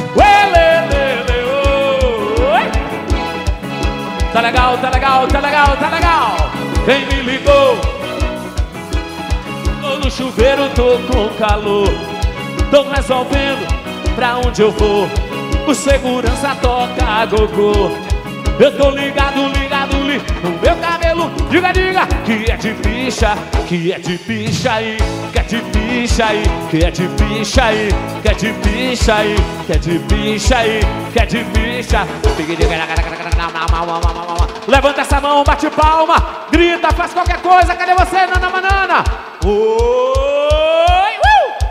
Tá legal, tá legal, tá legal, tá legal! Quem me ligou? Tô no chuveiro, tô com calor. Tô resolvendo pra onde eu vou. O segurança toca gogô. Eu tô ligado, ligado, no meu cabelo. Diga, diga, que é de picha, que é de picha aí, que é de picha aí, que é de picha aí, que é de picha aí, que é de picha aí, que é de picha. Levanta essa mão, bate palma, grita, faz qualquer coisa. Cadê você, Nana Banana? Oi!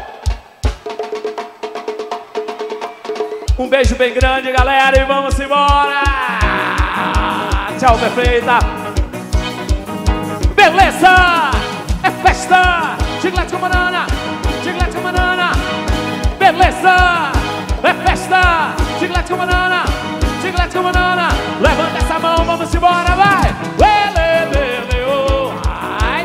Um beijo bem grande, galera, e vamos embora! Tchau, perfeita! Beleza! É festa! Chiclete com banana! Chiclete com banana! Beleza! É festa! Chiclete com banana! Chiclete com banana! Levanta essa mão, vamos embora, vai! Ai!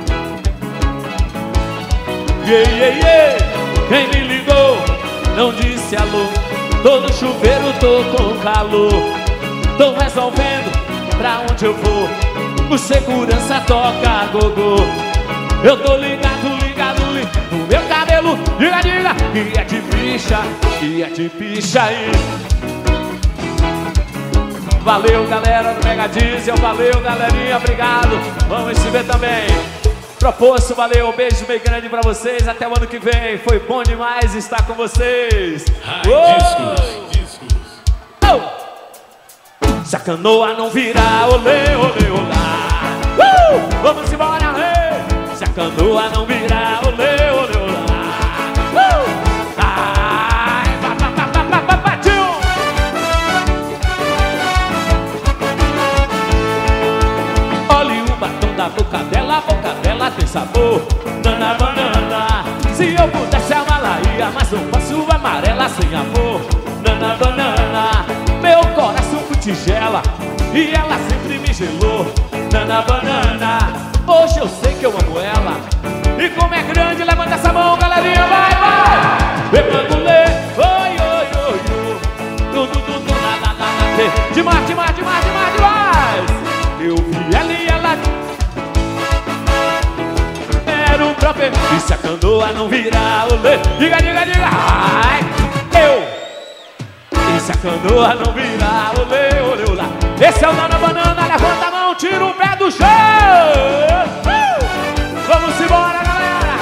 Quem me ligou não disse alô. Tô no chuveiro, tô com calor. Tô resolvendo pra onde eu vou. O segurança toca gogô. Eu tô ligado, ligado, no meu cabelo. Diga, diga, que é de picha, que é de picha aí. Valeu, galera do Mega Diesel. Valeu, galerinha, obrigado. Vamos se ver também. Proposto, valeu, um beijo bem grande pra vocês. Até o ano que vem. Foi bom demais estar com vocês. Discos. Oh! Se a canoa não virar, olê, olê, olá. Vamos embora, hey! Se a canoa não virar, olê, olê, olá. Ai, tchum! Olhe o batom da boca dela, a boca dela tem sabor. Nana Banana, se eu pudesse amá-la-ia, mas não posso amarela sem amor. Nana Banana, meu coração foi tigela e ela sempre me gelou. Nana Banana, hoje eu sei que eu amo ela. E como é grande, levanta essa mão, galerinha, vai, vai! Bebandulê, oi, oi, oi, oi. Tu, na, demais, demais, demais, demais, demais. Eu vi ela e ela era o próprio. E se a canoa não virar, olê, diga, diga, diga, ai, E se a canoa não virar, olê, olê, olá. Esse é o Nana Banana, levanta a mão, tira o pé do chão. Vamos embora, galera.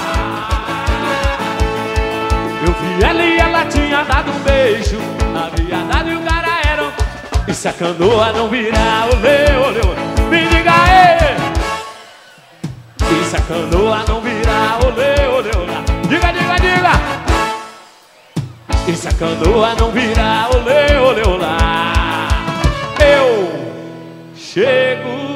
Eu vi ela e ela tinha dado um beijo. Havia dado e o cara era um... E se a canoa não virar, olê, olê, olê. Me diga aí. E se a canoa não virar, olê, olê, olá. Diga, diga, diga. E se a canoa não virar, olê, olê, olá. Eu chego.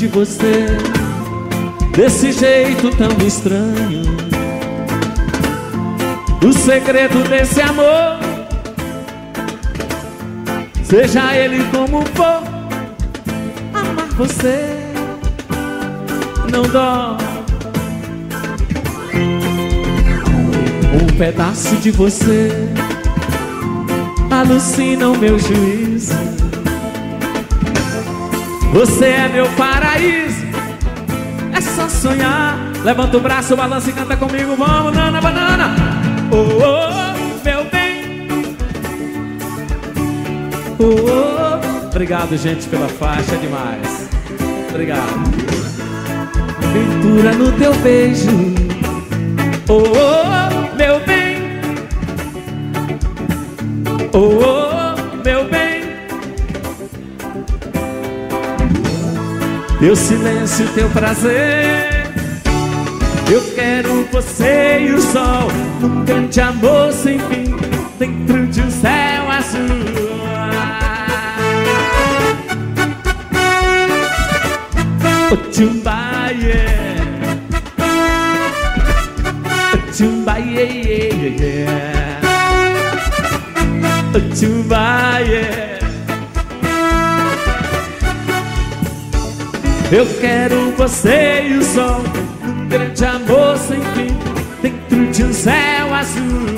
de você, desse jeito tão estranho. O segredo desse amor, seja ele como for, amar você não dói. Um pedaço de você alucina o meu juízo. Você é meu paraíso, é só sonhar. Levanta o braço, balança e canta comigo. Vamos, nana, banana. Oh, oh, meu bem. Oh, oh. Obrigado, gente, pela faixa, é demais. Obrigado. Ventura no teu beijo. Oh, oh, meu bem. Oh, oh, meu bem. Teu silêncio, teu prazer. Eu quero você e o sol num grande amor sem fim, dentro de um céu azul. O Tumbaie, o Tumbaie, o Tumbaie. Eu quero você e o sol num grande amor sem fim, dentro de um céu azul.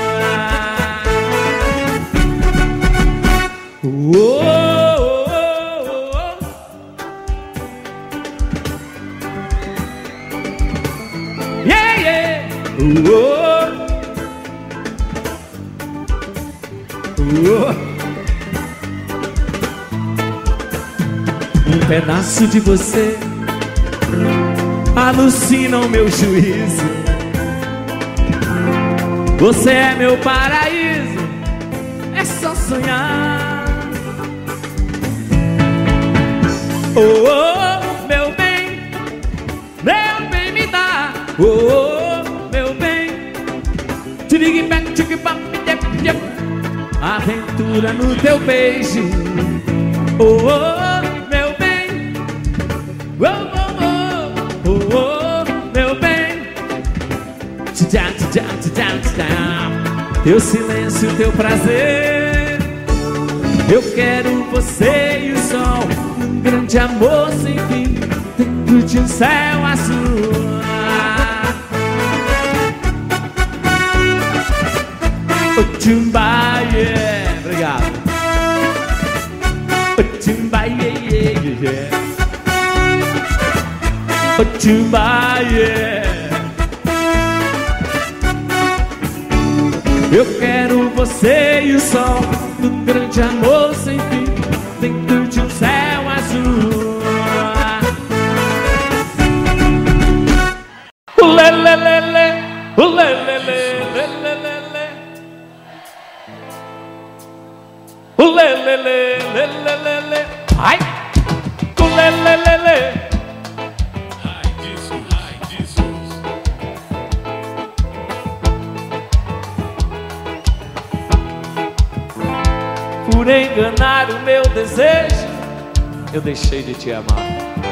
Oh, oh, oh, oh. Yeah, yeah. Oh, oh. Oh. Um pedaço de você alucina o meu juízo. Você é meu paraíso, é só sonhar. Oh, oh, meu bem me dá. Oh, oh, meu bem. Aventura no teu beijo. Oh, oh, meu bem. Oh, oh, oh, oh, oh, meu bem. Teu silêncio, teu prazer. Eu quero você e o sol num grande amor sem fim, dentro de um céu azul. O Tumbaie, obrigado. O Tumbaie, o Tumbaie. Eu quero você e o sol num grande amor sem fim, dentro de um céu azul. Ulelelele, ulelelele, lelelele. Ulelelele, ai, ulelelele. Ai, Jesus. Por enganar o meu desejo, eu deixei de te amar.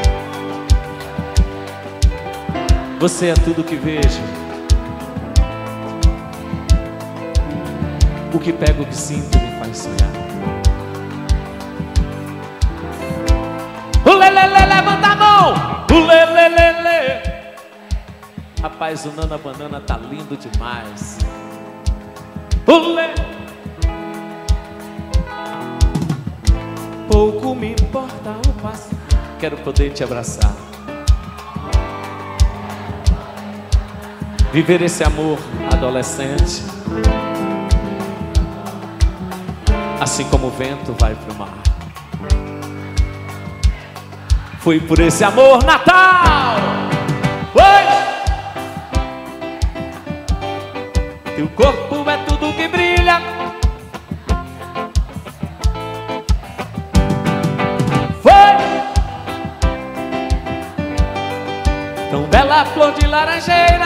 Você é tudo que vejo, o que pego, o que sinto me faz sonhar. Ulelele, levanta a mão! Ulelele. Rapaz, o Nana Banana tá lindo demais. Ulelele. Pouco me importa o passado, quero poder te abraçar, viver esse amor adolescente, assim como o vento vai pro mar. Fui por esse amor, Natal. Oi! Teu corpo é tudo que brilha, tão bela flor de laranjeira,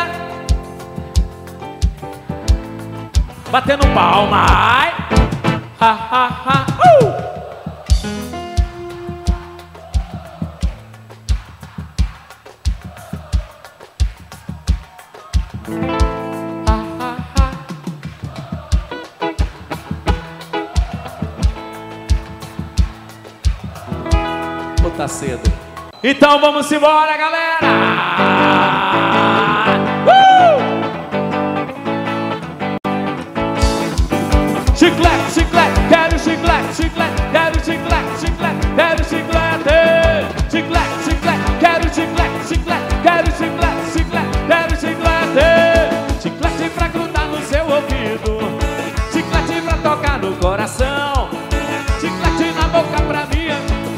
batendo palma, ai, ha, ha, ha, tá cedo. Então vamos embora, galera! Chiclete, chiclete, quero chiclete, chiclete, quero chiclete, chiclete, quero chiclete. Chiclete, chiclete, quero chiclete, chiclete, quero chiclete, chiclete, quero chiclete. Chiclete pra grudar no seu ouvido, chiclete pra tocar no coração, chiclete na boca pra mim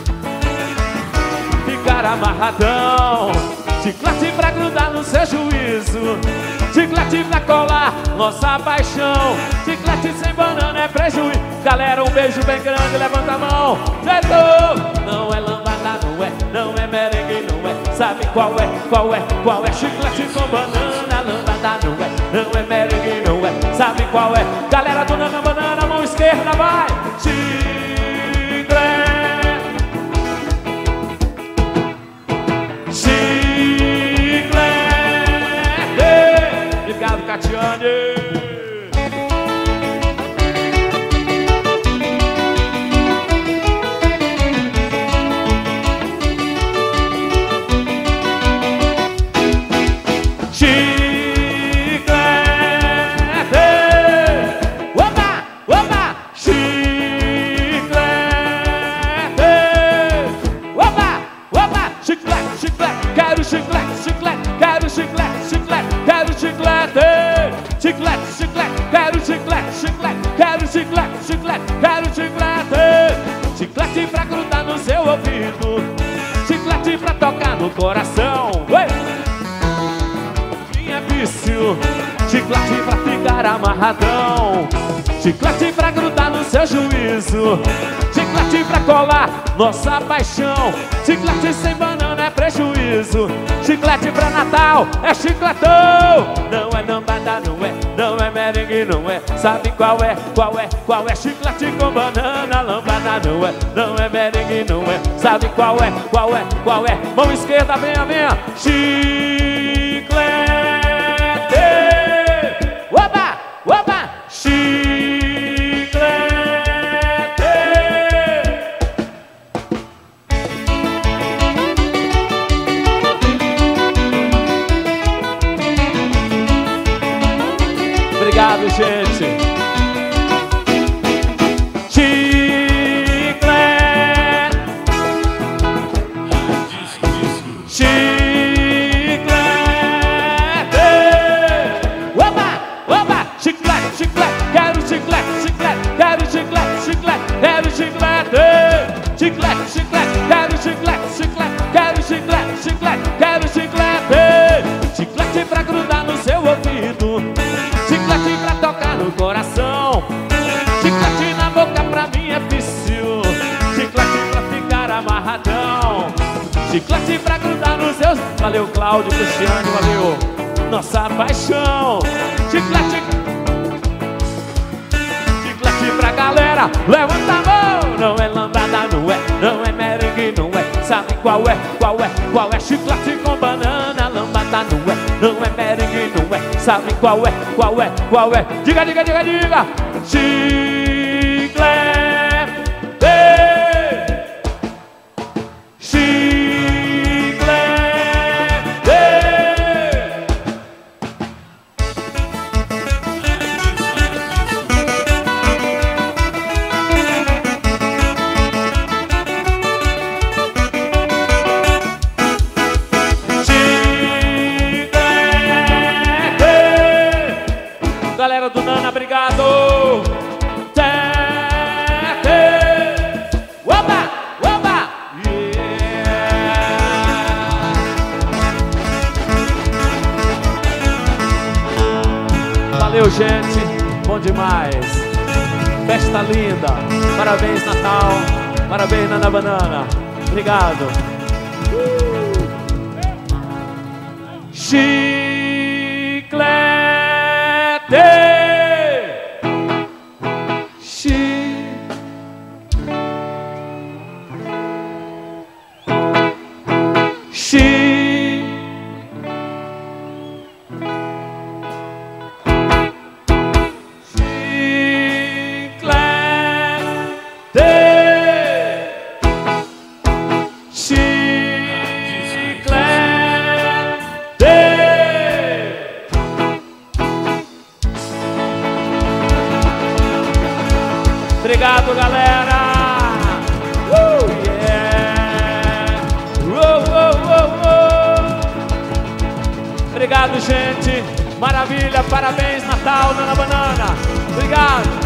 ficar amarradão. Chiclete pra grudar no seu juízo, chiclete pra colar nossa paixão. Chiclete sem banana é prejuízo. Galera, um beijo bem grande, levanta a mão. Jeito! Não é lambada, não é merengue, não é. Sabe qual é, qual é, qual é? Chiclete com banana, lambada, não é merengue, não é. Sabe qual é? Galera do Nana Banana, mão esquerda, vai! Obrigado, Catiane. Chiclete. Oba, oba. Chiclete. Oba, oba. Chiclete, chiclete. Quero chiclete, chiclete. Quero chiclete, chiclete. Quero chiclete. Chiclete, chiclete, quero chiclete, chiclete, quero chiclete, chiclete, quero chiclete. Chiclete pra grudar no seu ouvido, chiclete pra tocar no coração. Oi! Minha vício, chiclete pra ficar amarradão, chiclete pra grudar no seu juízo, chiclete pra colar nossa paixão. Chiclete sem banana é prejuízo, chiclete pra Natal é chicletão. Não é lambada, não é merengue, não é. Sabe qual é, qual é, qual é? Chiclete com banana, lambada, não é merengue, não é. Sabe qual é, qual é, qual é? Mão esquerda, venha, venha. Chiclete. Oba, oba. Chiclete. Obrigado, gente. Chiclete. Chiclete. Oba, oba. Chiclete, chiclete. Quero chiclete, chiclete. Quero chiclete, chiclete. Quero chiclete. Chiclete, chiclete. Quero chiclete, chiclete. Quero chiclete, chiclete. Quero chiclete. Chiclete pra grudar no seu ouvido, chiclete pra tocar no coração, chiclete na boca pra mim é vício, chiclete pra ficar amarradão, chiclete pra grudar nos seus. Valeu, Cláudio, Cristiano, valeu. Nossa paixão. Chiclete. Chiclete pra galera, levanta a mão. Não é lambada, não é merengue, não é. Sabe qual é, qual é, qual é? Chiclete com banana, lambada, não é merengue, não é. Sabe qual é, qual é, qual é? Diga, diga, diga, diga. Chiclete. Chiclete. Galera do Nana, obrigado. Oba, oba. Yeah. Valeu, gente. Bom demais. Festa linda. Parabéns, Natal. Parabéns, Nana Banana. Obrigado. Chiclete. Chiclete. Obrigado, galera. Yeah. Obrigado, gente. Maravilha, parabéns, Natal, Nana Banana. Obrigado.